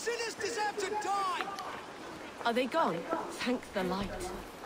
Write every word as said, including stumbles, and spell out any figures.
Sinners deserve to die! Are they gone? Thank the light.